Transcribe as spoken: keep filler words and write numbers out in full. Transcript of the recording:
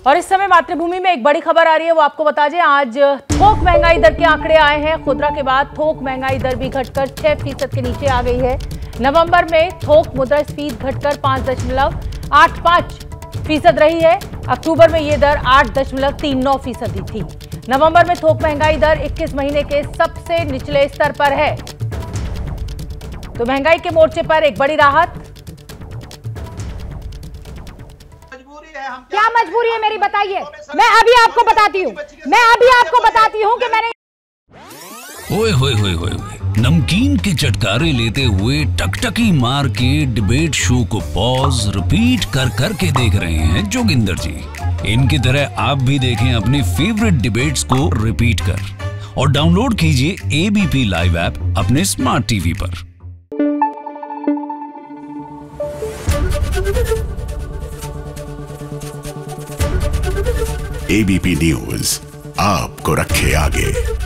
और इस समय मातृभूमि में एक बड़ी खबर आ रही है, वो आपको बता दें। आज थोक महंगाई दर के आंकड़े आए हैं। खुदरा के बाद थोक महंगाई दर भी घटकर छह फीसद के नीचे आ गई है। नवंबर में थोक मुद्रास्फीति घटकर पांच दशमलव आठ पांच फीसद रही है। अक्टूबर में ये दर आठ दशमलव तीन नौ फीसदी थी। नवंबर में थोक महंगाई दर इक्कीस महीने के सबसे निचले स्तर पर है। तो महंगाई के मोर्चे पर एक बड़ी राहत। क्या मजबूरी है मेरी, बताइए। मैं अभी आपको बताती हूँ मैं अभी आपको बताती हूँ कि मैंने ओए होए होए होए नमकीन के चटकारे लेते हुए टकटकी मार के डिबेट शो को पॉज रिपीट कर कर के देख रहे हैं जोगिंदर जी। इनकी तरह आप भी देखें अपने फेवरेट डिबेट्स को रिपीट कर और डाउनलोड कीजिए एबीपी लाइव ऐप अपने स्मार्ट टीवी पर। एबीपी न्यूज आपको रखे आगे।